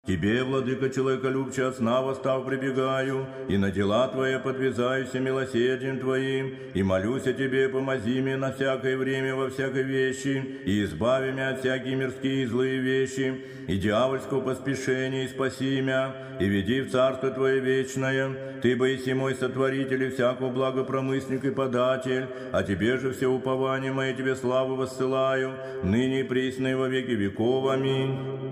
Тебе, владыка человеколюбче, от сна восстав прибегаю, и на дела Твои подвязаюсь милосердием Твоим, и молюсь о Тебе, помози мне на всякое время во всякой вещи, и избави меня от всякие мирские и злые вещи, и дьявольского поспешения, и спаси меня, и веди в Царство Твое вечное. Ты, боиси мой сотворитель и всякого благопромысленник и податель, а Тебе же все упование мое, Тебе славу воссылаю, ныне и присно и во веки веков. Аминь.